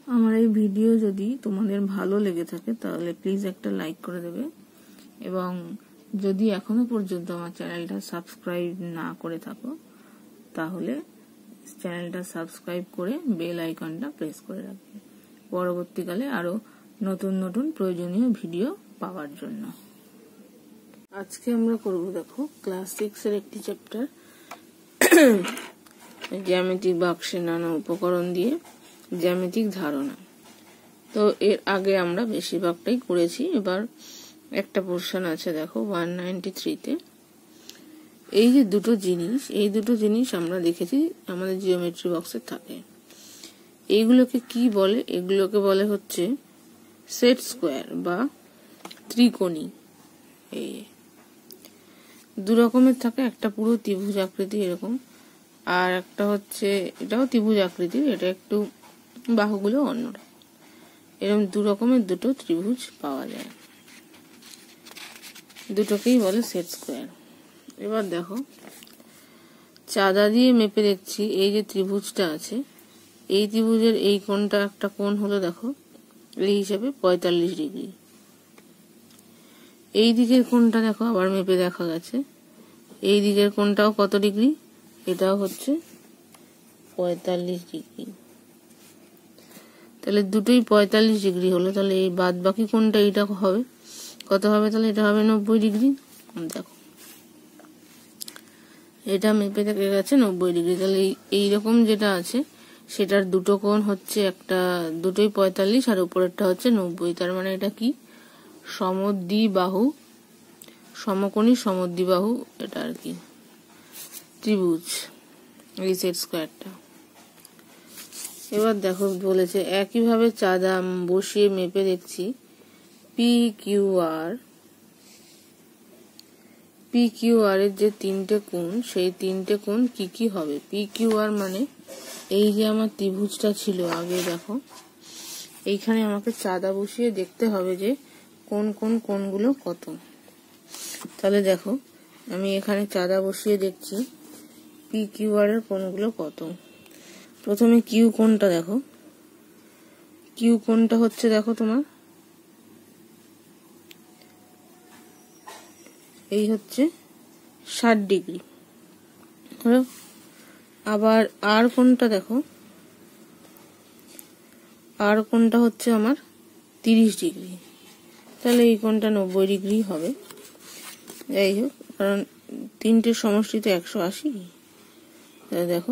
আমার এই ভিডিও যদি তোমাদের ভালো লেগে থাকে তাহলে প্লিজ একটা লাইক করে দেবে, এবং যদি এখনো পর্যন্ত আমার চ্যানেলটা সাবস্ক্রাইব না করে থাকো তাহলে চ্যানেলটা সাবস্ক্রাইব করে বেল আইকনটা প্রেস করে রাখবে পরবর্তীকালে আরো নতুন নতুন প্রয়োজনীয় ভিডিও পাওয়ার জন্য। আজকে আমরা করব দেখো ক্লাস 6 এর একটি চ্যাপ্টার জ্যামিতিক বাক্সে নানা উপকরণ দিয়ে জ্যামিতিক ধারণা। তো এর আগে আমরা বেশিরভাগটাই করেছি, এবার একটা পোরশন আছে দেখো 193 তে। এই যে দুটো জিনিস আমরা দেখেছি আমাদের জিওমেট্রি বক্সে থাকে। এইগুলোকে কি বলে? এগুলোকে বলে হচ্ছে সেট স্কোয়ার বা ত্রিকোণী। এই দু রকমের থাকে, একটা পুরো ত্রিভুজ আকৃতি এরকম, আর একটা হচ্ছে এটাও ত্রিভুজ আকৃতির, এটা একটু বাহুগুলো অন্যরকম। এরকম দু রকমের দুটো ত্রিভুজ পাওয়া যায়, দুটোকেই বলে সেট স্কোয়ার। এবার দেখো চাঁদা দিয়ে মেপে দেখছি এই যে ত্রিভুজটা আছে, এই ত্রিভুজের এই কোণটা একটা কোণ হলো দেখো এই হিসাবে 45 ডিগ্রি। এই দিকের কোণটা দেখো আবার মেপে দেখা গেছে এই দিকের কোণটাও কত ডিগ্রি, এটাও হচ্ছে 45 ডিগ্রি। তাহলে দুটোই 45 ডিগ্রি হলো, তাহলে এই বাদ বাকি কোণটা এইটা হবে কত হবে? তাহলে এটা হবে 90 ডিগ্রি। দেখো এটা মেপে দেখা গেছে 90 ডিগ্রি। তাহলে এইরকম যেটা আছে সেটার দুটো কোণ হচ্ছে একটা দুটোই 45 আর উপরেরটা হচ্ছে 90। তার মানে এটা কি সমদ্বিবাহু, সমকোণী সমদ্বিবাহু এটা আর কি ত্রিভুজ, এই সেট স্কোয়ারটা। এবার দেখো বলেছে একইভাবে চাঁদা বসিয়ে মেপে দেখছি পি কিউ আর এর যে তিনটে কোণ, সেই তিনটে কোণ কি কি হবে? পি কিউ আর মানে এই যে আমার ত্রিভুজটা ছিল আগে, দেখো এইখানে আমাকে চাঁদা বসিয়ে দেখতে হবে যে কোন কোন কোণগুলো কত। তাহলে দেখো আমি এখানে চাঁদা বসিয়ে দেখছি পি কিউ আর এর কোণগুলো কত। প্রথমে কিউ কোণটা দেখো, কিউ কোণটা হচ্ছে দেখো তোমার এই হচ্ছে 60 ডিগ্রি। আবার আর কোণটা দেখো, আর কোণটা হচ্ছে আমার 30 ডিগ্রি। তাহলে এই কোণটা 90 ডিগ্রি হবে। যাই হোক, কারণ তিনটের সমষ্টি তো 180। তাহলে দেখো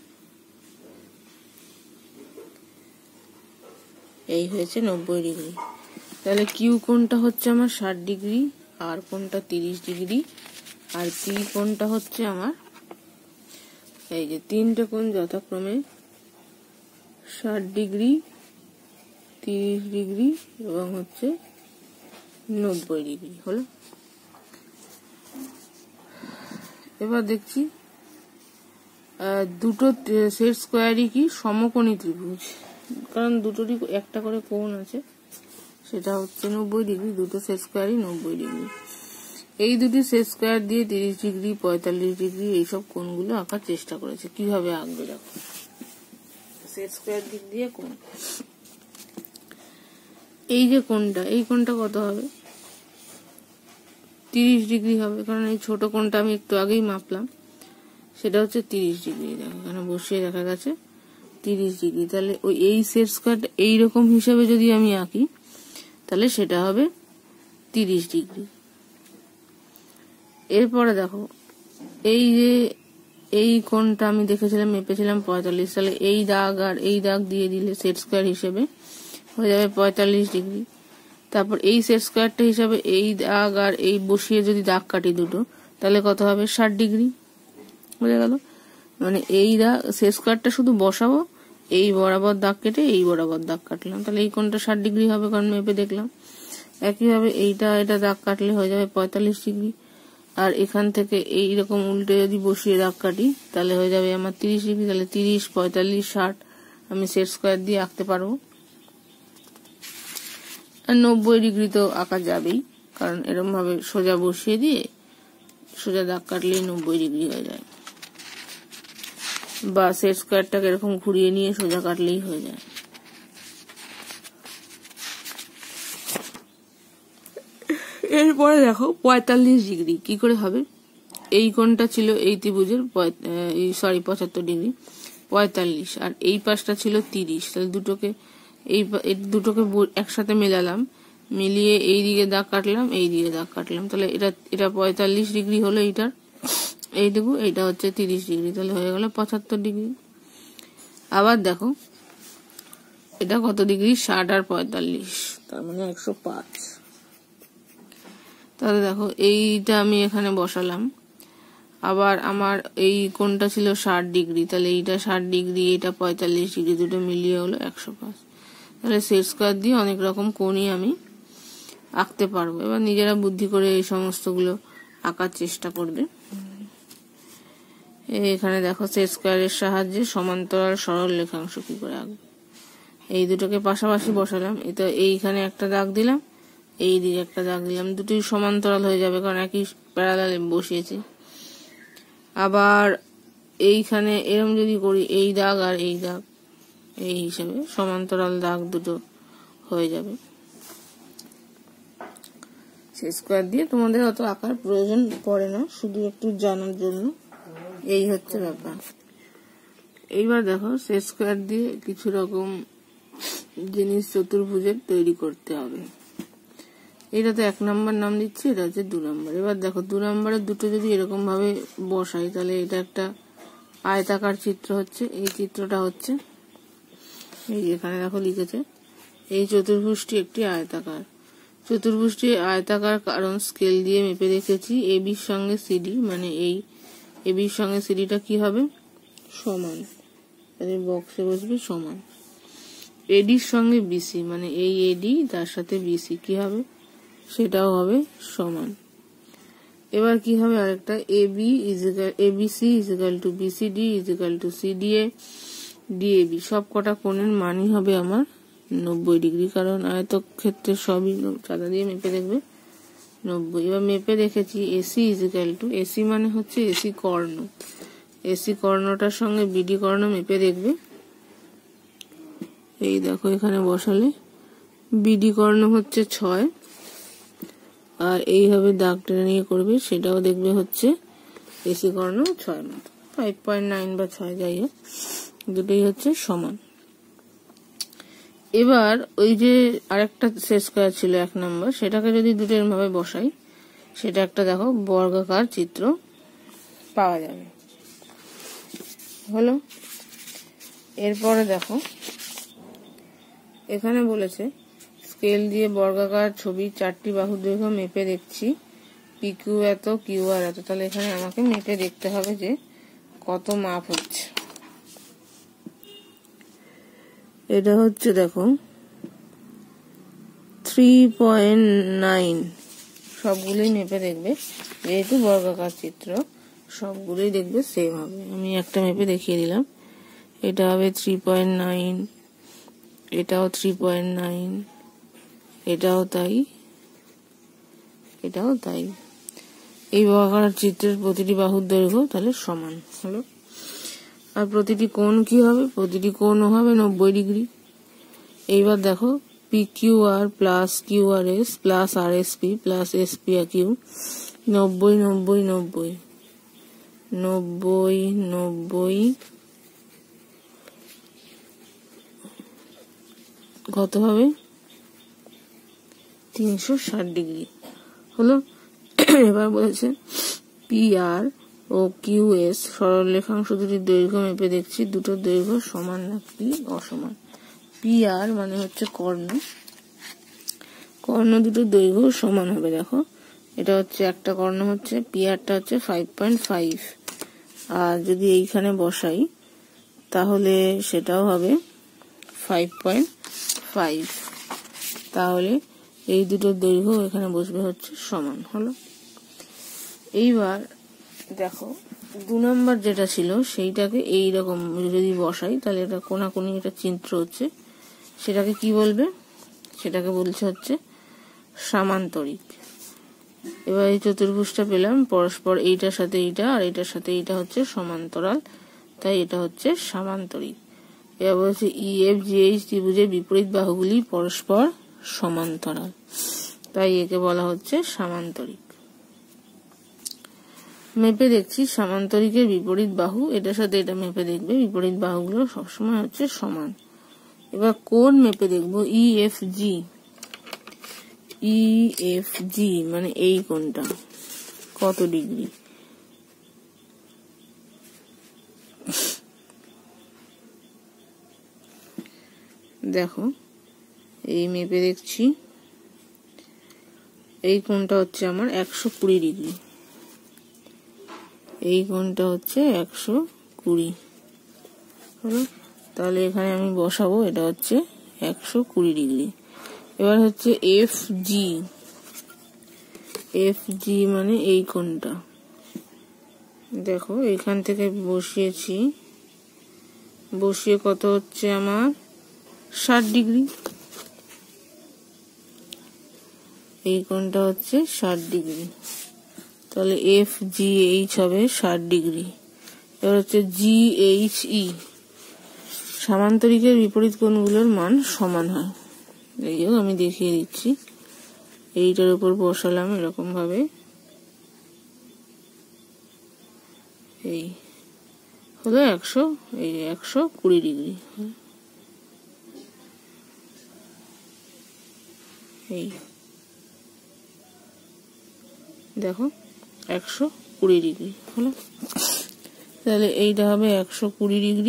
এই হয়েছে 90 ডিগ্রি। তাহলে কিউ কোণটা হচ্ছে আমার 60 ডিগ্রি, আর কোণটা 30 ডিগ্রি, আর পি কোণটা হচ্ছে আমার এই যে তিনটে কোণ যথাক্রমে 60 ডিগ্রি, 30 ডিগ্রি এবং হচ্ছে 90 ডিগ্রি হলো। এবার দেখছি দুটো সেট স্কোয়ারই কি সমকোণী ত্রিভুজ, কারণ দুটোরই একটা করে কোণ আছে, সেটা হচ্ছে 90 ডিগ্রি। দুটো সেট স্কোয়ারই 90 ডিগ্রি। এই দুটি সেট স্কোয়ার দিয়ে 30 ডিগ্রি 45 ডিগ্রি এইসব কোণগুলো আঁকার চেষ্টা করেছে। কিভাবে আঁকবে দেখো, সেট স্কোয়ার দিক দিয়ে কোণ, এই যে কোণটা, এই কোণটা কত হবে? 30 ডিগ্রি হবে, কারণ এই ছোট কোণটা আমি একটু আগেই মাপলাম, সেটা হচ্ছে 30 ডিগ্রি। দেখো এখানে বসিয়ে দেখা গেছে 30 ডিগ্রি। তাহলে ওই এই সেট স্কোয়ারটা এইরকম হিসাবে যদি আমি আঁকি তাহলে সেটা হবে 30 ডিগ্রি। এরপরে দেখো এই যে এই কোণটা আমি দেখেছিলাম মেপেছিলাম 45, তাহলে এই দাগ আর এই দাগ দিয়ে দিলে সেট স্কোয়ার হিসেবে হয়ে যাবে 45 ডিগ্রি। তারপর এই সেট স্কোয়ারটা হিসাবে এই দাগ আর এই বসিয়ে যদি দাগ কাটি দুটো, তাহলে কত হবে? 60 ডিগ্রি। বুঝে গেল? মানে এই দাগ সেট স্কোয়ারটা শুধু বসাবো, এই বরাবর দাগ কেটে এই বরাবর দাগ কাটলাম, তাহলে এই কোণটা 60 ডিগ্রি হবে, কারণ মেপে দেখলাম। একইভাবে এটা দাগ কাটলে হয়ে যাবে 45 ডিগ্রি। আর এখান থেকে এইরকম উল্টে যদি বসিয়ে দাগ কাটি তাহলে হয়ে যাবে আমার 30 ডিগ্রি। তাহলে 30, 45, 60 আমি সেট স্কোয়ার দিয়ে আঁকতে পারবো। আর 90 ডিগ্রি তো আঁকা যাবেই, কারণ এরকম ভাবে সোজা বসিয়ে দিয়ে সোজা দাগ কাটলেই 90 ডিগ্রি হয়ে যায়, বা সেট স্কোয়ারটাকে এরকম ঘুরিয়ে নিয়ে সোজা কাটলেই হয়ে যায়। এরপরে দেখো 45 ডিগ্রি কি করে হবে। এই কোণটা ছিল এই ত্রিভুজের 75 ডিগ্রি, 45, আর এই পাশটা ছিল 30। তাহলে দুটোকে একসাথে মেলালাম, মিলিয়ে এই দিকে দাগ কাটলাম, এই দিকে দাগ কাটলাম, তাহলে এটা 45 ডিগ্রি হলো এইটার এইটুকু, এইটা হচ্ছে 30 ডিগ্রি, তাহলে হয়ে গেল 75 ডিগ্রি। আবার দেখো এটা কত ডিগ্রি, 60 আর 45, তার মানে 105। তাহলে দেখো এইটা আমি এখানে বসালাম, আবার আমার এই কোণটা ছিল 60 ডিগ্রি, তাহলে এইটা 60 ডিগ্রি, এটা 45 ডিগ্রি, দুটো মিলিয়ে হলো 105। তাহলে সেট স্কয়ার দিয়ে অনেক রকম কোণই আমি আঁকতে পারবো। এবার নিজেরা বুদ্ধি করে এই সমস্তগুলো আঁকার চেষ্টা করবে। এখানে দেখো সেট স্কয়ারের সাহায্যে সমান্তরাল সরল রেখাংশ কি করে আঁকবো। এই দুটোকে পাশাপাশি বসালাম, এটা এইখানে একটা দাগ দিলাম, এই দিকে একটা দাগ দিলাম, দুটোই সমান্তরাল হয়ে যাবে কারণ একই প্যারালালে বসিয়েছি। আবার এইখানে এরকম যদি করি, এই দাগ আর এই দাগ, এই হিসাবে সমান্তরাল দাগ দুটো হয়ে যাবে। সেট স্কয়ার দিয়ে তোমাদের অত আঁকার প্রয়োজন পড়ে না, শুধু একটু জানার জন্য, এই হচ্ছে ব্যাপার। এইবার দেখো সেট স্কয়ার দিয়ে কিছু রকম জিনিস চতুর্ভুজের তৈরি করতে হবে। এটা তো 1 নম্বর নাম দিচ্ছি, এটা হচ্ছে 2 নম্বর। এবার দেখো 2 নম্বরের দুটো যদি এরকম ভাবে বসাই, তাহলে এটা একটা আয়তাকার চিত্র হচ্ছে। এই চিত্রটা হচ্ছে এই এখানে দেখো লিখেছে, এই চতুর্ভুজটি একটি আয়তাকার। চতুর্ভুজটি আয়তাকার কারণ স্কেল দিয়ে মেপে রেখেছি এবির সঙ্গে সিডি, মানে এই এবির সঙ্গে সিডিটা কি হবে, সমান, তাহলে বক্সে বসবে সমান। এডির সঙ্গে বিসি, মানে এই এডি তার সাথে বিসি কি হবে, সেটাও হবে সমান। এবার কি হবে আরেকটা, ABC equal to BCD equal to CDA DAB, সব কটা কোণের মানই হবে আমার 90 ডিগ্রি, কারণ আয়তক্ষেত্রে সবই চাঁদা দিয়ে মেপে দেখবে 90। এবার মেপে রেখেছি এসি ইজিক্যাল টু, এসি মানে হচ্ছে এসি কর্ণ, এসি কর্ণটার সঙ্গে বিডি কর্ণ মেপে দেখবে। এই দেখো এখানে বসালে বিডি কর্ণ হচ্ছে 6, আর এইভাবে দাগ টেনে নিয়ে করবে, সেটাও দেখবে হচ্ছে এসি কর্ণ 6 মতো, 5.9 বা 6 যাই হোক, দুটোই হচ্ছে সমান। এবার ওই যে আরেকটা সেট স্কয়ার ছিল 1 নম্বর, সেটাকে যদি দুটো এরভাবে বসাই, সেটা একটা দেখো বর্গাকার চিত্র পাওয়া যাবে, হলো। এরপরে দেখো এখানে বলেছে স্কেল দিয়ে বর্গাকার ছবি 4টি বাহুর দৈর্ঘ্য মেপে দেখছি, পি কিউ এত, কিউ আর এত। তাহলে এখানে আমাকে মেপে দেখতে হবে যে কত মাপ হচ্ছে। এটা হচ্ছে দেখো 3.9, সবগুলোই মেপে দেখবে, যেহেতু বর্গাকার চিত্র সবগুলোই দেখবে সেম হবে। আমি একটা মেপে দেখিয়ে দিলাম, এটা হবে 3.9, এটাও 3.9, এটাও তাই, এটাও তাই। এই বর্গাকার চিত্রের প্রতিটি বাহুর দৈর্ঘ্য তাহলে সমান হলো। আর প্রতিটি কোণ কি হবে, প্রতিটি কোণও হবে 90 ডিগ্রি। এইবার দেখো P Q R plus Q R S plus R S P plus S P R Q, 90 90 90 90 90, কত হবে 360 ডিগ্রি হলো। এবার বলেছে পি আর ও কিউ এস সরল রেখাংশ দুটির দৈর্ঘ্য মেপে দেখছি, দুটোর দৈর্ঘ্য সমান নাকি অসমান। পি আর মানে হচ্ছে কর্ণ, কর্ণ দুটোর দৈর্ঘ্য সমান হবে। দেখো এটা হচ্ছে একটা কর্ণ হচ্ছে, পি আরটা হচ্ছে 5.5, আর যদি এইখানে বসাই তাহলে সেটাও হবে 5.5, তাহলে এই দুটোর দৈর্ঘ্য এখানে বসবে হচ্ছে সমান হলো। এইবার দেখো 2 নম্বর যেটা ছিল সেইটাকে এইরকম যদি বসাই, তাহলে এটা কোনাকুনি একটা চিত্র হচ্ছে, সেটাকে কি বলবে, সেটাকে বলছে হচ্ছে সামান্তরিক। এবার এই চতুর্ভুজটা পেলাম, পরস্পর এইটার সাথে এইটা আর এইটার সাথে এইটা হচ্ছে সমান্তরাল, তাই এটা হচ্ছে সামান্তরিক। এবার বলছে ই এফ জি এইচ ত্রিভুজের বিপরীত বাহুগুলি পরস্পর সমান্তরাল। তাই একে বলা হচ্ছে সামান্তরিক। মেপে দেখছি সামান্তরিকের বিপরীত বাহু, এটার সাথে এটা মেপে দেখবে, বিপরীত বাহুগুলো সবসময় হচ্ছে সমান। এবার কোণ মেপে দেখবো ইএফজি। ইএফজি মানে এই কোণটা কত ডিগ্রি। দেখো এই মেপে দেখছি এই কোণটা হচ্ছে আমার 120 ডিগ্রি, এই কোণটা হচ্ছে 120 হলো। তাহলে এখানে আমি বসাবো, এটা হচ্ছে 120 ডিগ্রি। এবার হচ্ছে এফজি। এফজি মানে এই কোণটা, দেখো এখান থেকে বসিয়েছি, বসিয়ে কত হচ্ছে আমার 60 ডিগ্রি। এই কোণটা হচ্ছে 60 ডিগ্রি, তাহলে এফ জি এইচ হবে 60 ডিগ্রি। এবার হচ্ছে জি এইচ ই। সামান্তরিকের বিপরীত কোণগুলোর মান সমান হয়। এই যে আমি দেখিয়ে দিচ্ছি, এইটার উপর বসালাম এরকম ভাবে, এই হলো 120 ডিগ্রি। এই দেখো 120 ডিগ্রি হলো। তাহলে এইটা হবে 120 ডিগ্রি।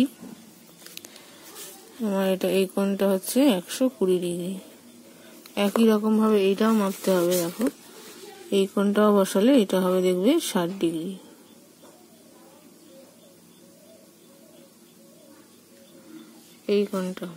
আমার এটা এই কোণটা হচ্ছে 120 ডিগ্রি। একই রকম ভাবে এইটাও মাপতে হবে। দেখো এই কোণটাও বসালে এটা হবে দেখবে 60 ডিগ্রি। এই কোণটা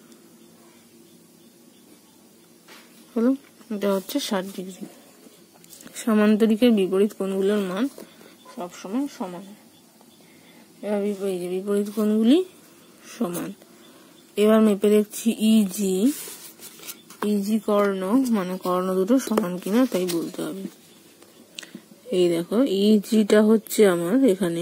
হলো, এটা হচ্ছে 60 ডিগ্রি। সামান্তরিকের বিপরীত কোণগুলোর মান সবসময় সমান। এবার বিপরীত কোণগুলি সমান। এবার মেপে দেখছি ইজি। ইজি কর্ণ মানে কর্ণ দুটো সমান কিনা তাই বলতে হবে। এই দেখো ইজিটা হচ্ছে আমার এখানে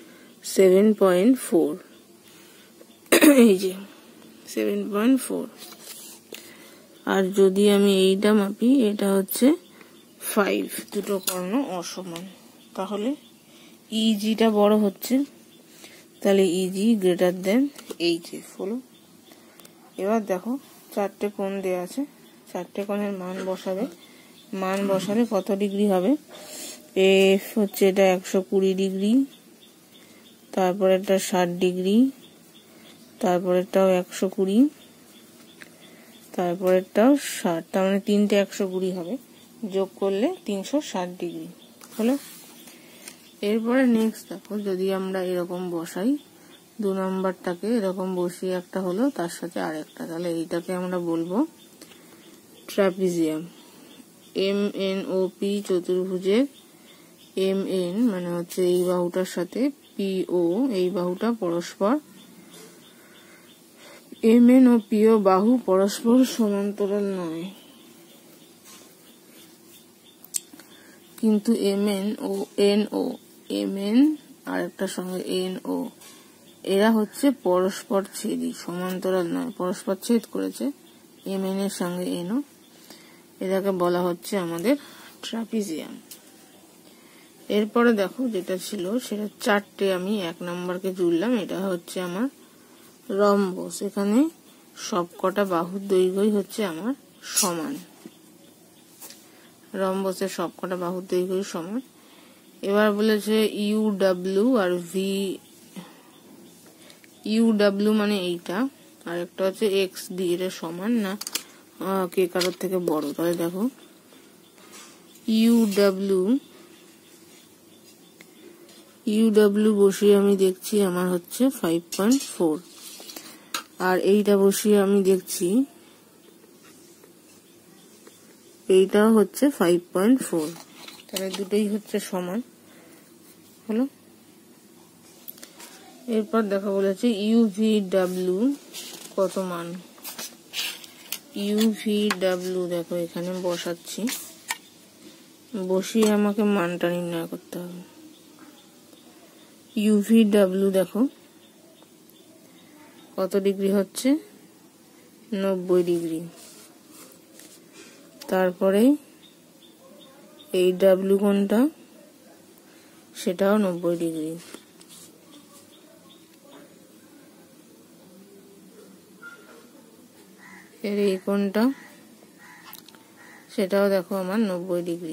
7.4, এই যে 7.4। আর যদি আমি এইটা মাপি, এটা হচ্ছে 5, দুটো কর্ণ অসমান, তাহলে ইজিটা বড় হচ্ছে, তাহলে ইজি গ্রেটার দেন এইচএফ হলো। এবার দেখো চারটে কোণ দেওয়া আছে, চারটে কোণের মান বসাবে। মান বসালে কত ডিগ্রি হবে? এফ হচ্ছে এটা 120 ডিগ্রি, তারপরেরটা 60 ডিগ্রি, তারপরেরটাও 120, তারপরেরটাও 60, তার মানে তিনটে 120 হবে, যোগ করলে 360 ডিগ্রি হলো। এরপরে নেক্সট দেখো, যদি আমরা এরকম বসাই, 2 নম্বরটাকে এরকম বসিয়ে একটা হলো, তার সাথে আরেকটা, তাহলে এইটাকে আমরা বলবো ট্রাপিজিয়াম। MNOP চতুর্ভুজের MN মানে হচ্ছে এই বাহুটার সাথে PO, এই বাহুটা পরস্পর, MN ও PO বাহু পরস্পর সমান্তরাল নয়, কিন্তু MN ও NO, MN আর একটার সঙ্গে NO, এরা হচ্ছে পরস্পর ছেদী, সমান্তরাল নয়, পরস্পর ছেদ করেছে MN এর সঙ্গে NO, এটাকে বলা হচ্ছে আমাদের ট্রাপিজিয়াম। এরপরে দেখো যেটা ছিল সেটা চারটে আমি 1 নম্বরকে জুড়লাম, এটা হচ্ছে আমার রম্বস। এখানে সবকটা বাহুর দৈর্ঘ্যই হচ্ছে আমার সমান, রম্বসের সবকটা বাহুর দৈর্ঘ্যই সমান। এবার বলেছে ইউডব্লিউ আর ভি। ইউডব্লিউ মানে এইটা, আর একটা হচ্ছে এক্স ডি, এটা সমান না কে কারোর থেকে বড়। তাহলে দেখো ইউডব্লিউ বসিয়ে আমি দেখছি আমার হচ্ছে 5.4, আর এইটা বসিয়ে আমি দেখছি এইটাও হচ্ছে 5.4, তাহলে দুটোই হচ্ছে সমান হলো। এরপর দেখা বলেছে ইউভিডব্লিউ কত মান। ইউভিডব্লিউ দেখো এখানে বসাচ্ছি, বসিয়ে আমাকে মানটা নির্ণয় করতে হবে। ইউভিডব্লিউ দেখো কত ডিগ্রি হচ্ছে, 90 ডিগ্রি। তারপরে এই ডাব্লিউ কোণটা সেটাও 90 ডিগ্রি। এর এই কোণটা সেটাও দেখো আমার 90 ডিগ্রি।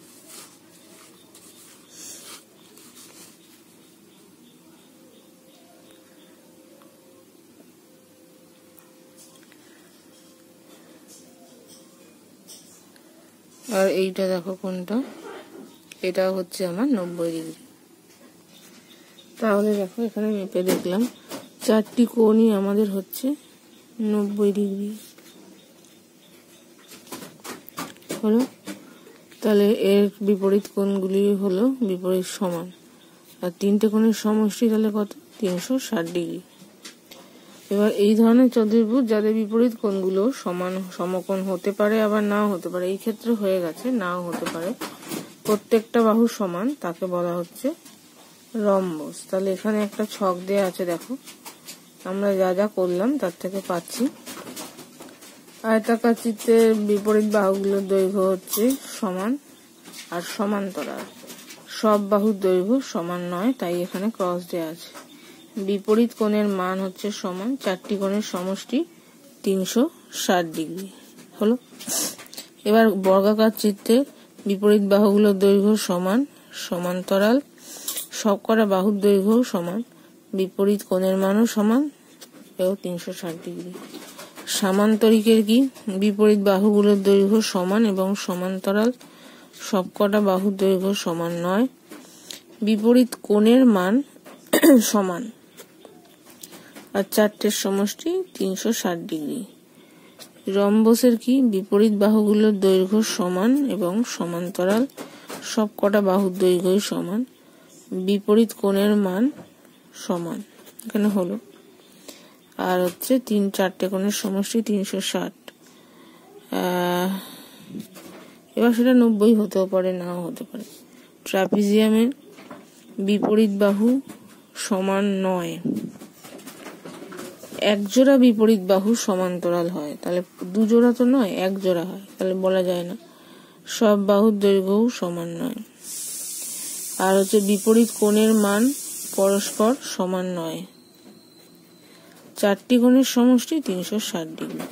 আর এইটা দেখো কোনটা, এটা হচ্ছে আমার 90 ডিগ্রি। তাহলে দেখো এখানে মেপে দেখলাম চারটি কোণই আমাদের হচ্ছে 90 ডিগ্রি হলো। তাহলে এর বিপরীত কোণগুলি হলো বিপরীত সমান, আর তিনটে কোণের সমষ্টি তাহলে কত, 360 ডিগ্রি। এবার এই ধরনের চতুর্ভুজ যাদের বিপরীত কোণগুলো সমান সমকোণ হতে পারে আবার নাও হতে পারে, এই ক্ষেত্রে হয়ে গেছে নাও হতে পারে, প্রত্যেকটা বাহু সমান, তাকে বলা হচ্ছে রম্বস। তাহলে এখানে একটা ছক দেয়া আছে, দেখো আমরা যা যা করলাম তার থেকে পাচ্ছি আয়তাকার চিত্রের বিপরীত বাহুগুলোর দৈর্ঘ্য হচ্ছে সমান আর সমান্তরাল, সব বাহুর দৈর্ঘ্য সমান নয়, তাই এখানে ক্রস দেয়া আছে। বিপরীত কোণের মান হচ্ছে সমান, চারটি কোণের সমষ্টি 360 ডিগ্রি হলো। এবার বর্গাকার চিত্রের বিপরীত বাহুগুলোর দৈর্ঘ্য সমান, সমান্তরাল, সবকটা বাহুর দৈর্ঘ্য সমান, বিপরীত কোণের মানও সমান, এও 360 ডিগ্রি। সামান্তরিকের কি, বিপরীত বাহুগুলোর দৈর্ঘ্য সমান এবং সমান্তরাল, সবকটা বাহুর দৈর্ঘ্য সমান নয়, বিপরীত কোণের মান সমান, আর চারটের সমষ্টি 360 ডিগ্রি। রম্বসের কি, বিপরীত বাহুগুলোর দৈর্ঘ্য সমান এবং সমান্তরাল, সবকটা বাহুর দৈর্ঘ্যই সমান, বিপরীত কোণের মান সমান, এখানে হলো। আর হচ্ছে চারটে কোণের সমষ্টি 360। এবার সেটা 90 হতেও পারে নাও হতে পারে। ট্রাপিজিয়ামের বিপরীত বাহু সমান নয়, একজোড়া বিপরীত বাহু সমান্তরাল হয়, তাহলে দুজোড়া তো নয়, এক জোড়া হয়, তাহলে বলা যায় না। সব বাহুর দৈর্ঘ্যও সমান নয়। আর হচ্ছে বিপরীত কোণের মান পরস্পর সমান নয়, চারটি কোণের সমষ্টি 360 ডিগ্রি।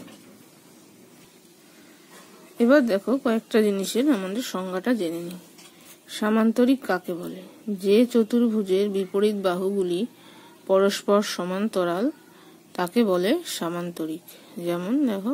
এবার দেখো কয়েকটা জিনিসের আমাদের সংজ্ঞাটা জেনে নিই। সামান্তরিক কাকে বলে, যে চতুর্ভুজের বিপরীত বাহুগুলি পরস্পর সমান্তরাল তাকে বলে সামান্তরিক। যেমন দেখো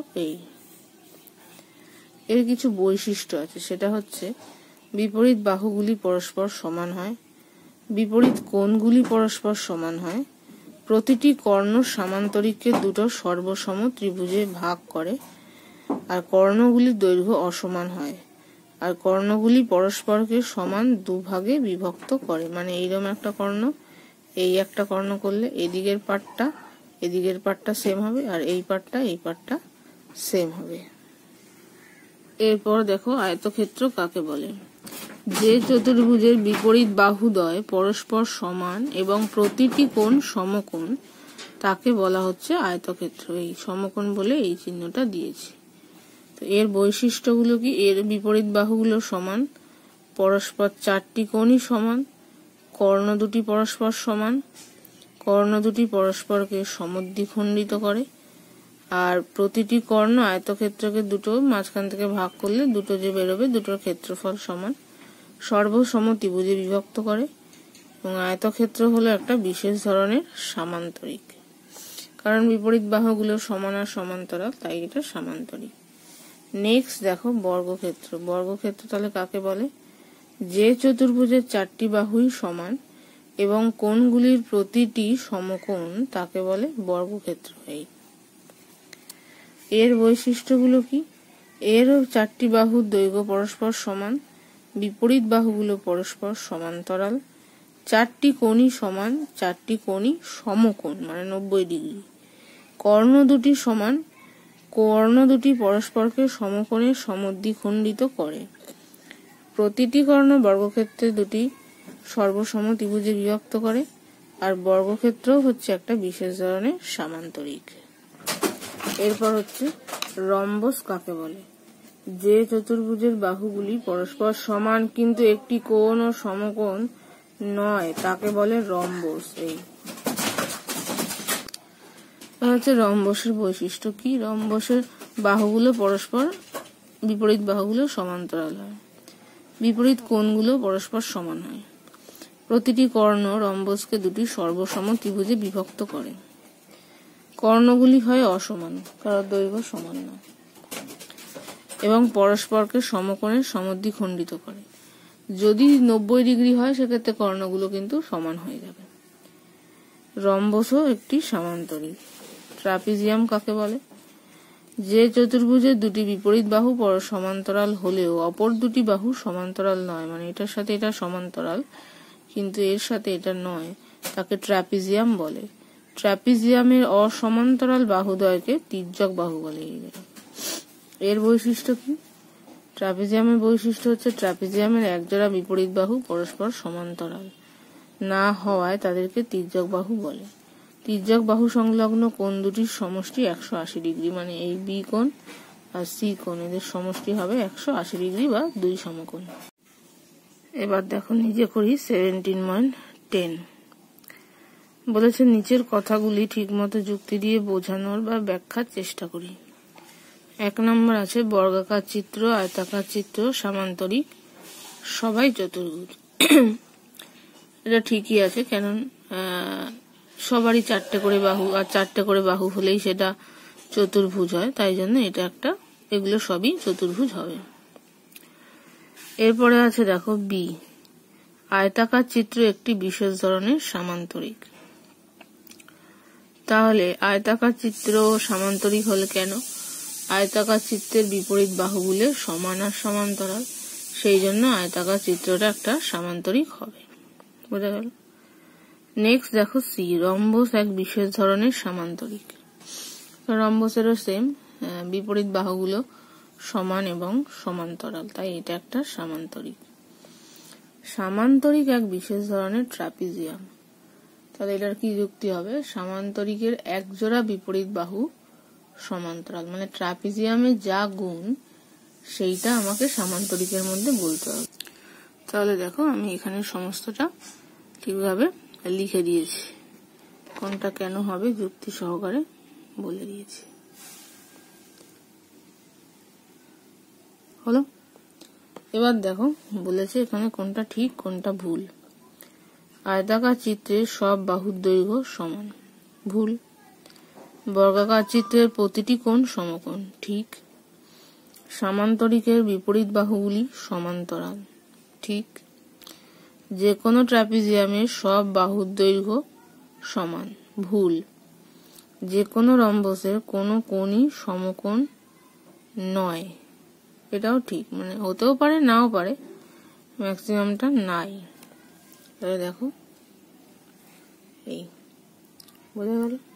এর কিছু বৈশিষ্ট্য আছে, সেটা হচ্ছে বিপরীত বাহুগুলি পরস্পর সমান হয়, বিপরীত কোণগুলি পরস্পর সমান হয়, প্রতিটি কর্ণ সামান্তরিককে দুটো সর্বসম ত্রিভুজে ভাগ করে, আর কর্ণগুলির দৈর্ঘ্য অসমান হয়, আর কর্ণগুলি পরস্পরকে সমান দুভাগে বিভক্ত করে। মানে এইরকম একটা কর্ণ, এই একটা কর্ণ করলে এদিকের পার্টটা সেম হবে, আর এই পার্টটা সেম হবে। এরপর দেখো আয়তক্ষেত্র কাকে বলে, যে চতুর্ভুজের বিপরীত বাহুদ্বয় পরস্পর সমান এবং প্রতিটি কোণ সমকোণ তাকে বলা হচ্ছে আয়তক্ষেত্র। এই সমকোণ বলে এই চিহ্নটা দিয়েছি। তো এর বৈশিষ্ট্যগুলো কি, এর বিপরীত বাহুগুলো সমান, পরস্পর চারটি কোণই সমান, কর্ণ দুটি পরস্পর সমান, কর্ণ দুটি পরস্পরকে সমদ্বিখণ্ডিত করে, আর প্রতিটি কর্ণ আয়তক্ষেত্রকে দুটো মাঝখান থেকে ভাগ করলে দুটো যে বেরোবে দুটোর ক্ষেত্রফল সমান, সর্বসম ত্রিভুজে বিভক্ত করে, এবং আয়তক্ষেত্র হলো একটা বিশেষ ধরনের সামান্তরিক, কারণ বিপরীত বাহুগুলো সমান আর সমান্তরাল, তাই এটা সামান্তরিক। নেক্সট দেখো বর্গক্ষেত্র। বর্গক্ষেত্র তাহলে কাকে বলে, যে চতুর্ভুজের চারটি বাহুই সমান এবং কোণগুলির প্রতিটি সমকোণ তাকে বলে বর্গক্ষেত্র। এর বৈশিষ্ট্যগুলো কি, এরও চারটি বাহুর দৈর্ঘ্য পরস্পর সমান, বিপরীত বাহুগুলো পরস্পর সমান্তরাল, চারটি কোণই সমান, চারটি কোণই সমকোণ মানে 90 ডিগ্রি, কর্ণ দুটি সমান, কর্ণ দুটি পরস্পরকে সমকোণে সমদ্বিখণ্ডিত করে, প্রতিটি কর্ণ বর্গক্ষেত্রে দুটি সর্বসম ত্রিভুজে বিভক্ত করে, আর বর্গক্ষেত্র হচ্ছে একটা বিশেষ ধরনের সামান্তরিক। এরপর হচ্ছে রম্বস কাকে বলে, যে চতুর্ভুজের বাহুগুলি পরস্পর সমান কিন্তু একটি কোণ ও সমকোণ নয় তাকে বলে রম্বস। এই হচ্ছে রম্বসের বৈশিষ্ট্য। কি? রম্বসের বাহুগুলো পরস্পর, বিপরীত বাহুগুলো সমান্তরাল হয়, বিপরীত কোণগুলো পরস্পর সমান হয়। প্রতিটি কর্ণ রম্বসকে দুটি সর্বসম ত্রিভুজে বিভক্ত করে। কর্ণগুলি হয় অসমান, কারণ দৈর্ঘ্য সমান নয়, এবং পরস্পরকে সমকোণে সমদ্বিখণ্ডিত করে। যদি 90 ডিগ্রি হয় সেক্ষেত্রে কর্ণগুলো কিন্তু সমান হয়ে যাবে। রম্বসও একটি সামান্তরিক। ট্রাপিজিয়াম কাকে বলে? যে চতুর্ভুজের দুটি বিপরীত বাহু সমান্তরাল হলেও অপর দুটি বাহু সমান্তরাল নয়, মানে এটার সাথে এটা সমান্তরাল কিন্তু এর সাথে এটা নয়, তাকে ট্রাপিজিয়াম বলে। ট্রাপিজিয়ামের অসমান্তরাল বাহুদ্বয়কে তির্যক বাহু বলে। এর বৈশিষ্ট্য কি? ট্রাপিজিয়ামের বৈশিষ্ট্য হচ্ছে ট্রাপিজিয়ামের একজোড়া বিপরীত বাহু পরস্পর সমান্তরাল না হওয়ায় তাদেরকে তির্যক বাহু বলে। তির্যক বাহু সংলগ্ন কোণ দুটির সমষ্টি 180 ডিগ্রি, মানে এই বি কোণ আর সি কোণ, এদের সমষ্টি হবে 180 ডিগ্রি বা 2 সমকোণ। এবার দেখো নিজে করি 17.10 বলেছে নিচের কথাগুলি ঠিকমতো যুক্তি দিয়ে বোঝানোর বা ব্যাখ্যার চেষ্টা করি। 1 নম্বর আছে বর্গাকার চিত্র, আয়তাকার চিত্র, সামান্তরিক সবাই চতুর্ভুজ। এটা ঠিকই আছে, কেন সবারই 4টে করে বাহু, আর 4টে করে বাহু হলেই সেটা চতুর্ভুজ হয়, তাই জন্য এটা একটা, এগুলো সবই চতুর্ভুজ হবে। এরপরে আছে দেখো বি, আয়তাকার চিত্র একটি বিশেষ ধরনের সামান্তরিক। তাহলে আয়তাকার চিত্র সামান্তরিক হলে কেন? আয়তাকার চিত্রের বিপরীত বাহুগুলো সমান আর সমান্তরাল, সেই জন্য আয়তাকার চিত্রটা একটা সামান্তরিক হবে। বোঝা গেল? নেক্সট দেখো সি, রম্বস এক বিশেষ ধরনের সামান্তরিক। রম্বসেরও সেম, বিপরীত বাহুগুলো সমান এবং সমান্তরাল, তাই এটা একটা সামান্তরিক। সামান্তরিক এক বিশেষ ধরনের ট্রাপিজিয়াম। তাহলে এটার কি যুক্তি হবে? সামান্তরিকের একজোড়া বিপরীত বাহু সমান্তরাল, মানে ট্রাপিজিয়ামের যা গুণ সেইটা আমাকে সামান্তরিকের মধ্যে বলতে হবে। তাহলে দেখো আমি এখানে সমস্তটা ঠিকভাবে লিখে দিয়েছি, কোনটা কেন হবে যুক্তি সহকারে বলে দিয়েছি। হলো? এবার দেখো বলেছে এখানে কোনটা ঠিক কোনটা ভুল। আয়তাকার চিত্রের সব বাহুর দৈর্ঘ্য সমান, ভুল। বর্গাকার চিত্রের প্রতিটি কোণ সমকোণ, ঠিক। সামান্তরিকের বিপরীত বাহুগুলি সমান্তরাল, ঠিক। যে কোনো ট্রাপিজিয়ামের সব বাহুর দৈর্ঘ্য সমান, ভুল। যে কোনো রম্বসের কোনো কোণই সমকোণ নয়, এটাও ঠিক, মানে হতেও পারে নাও পারে, ম্যাক্সিমামটা নাই। তাহলে দেখো এই বোঝা গেল।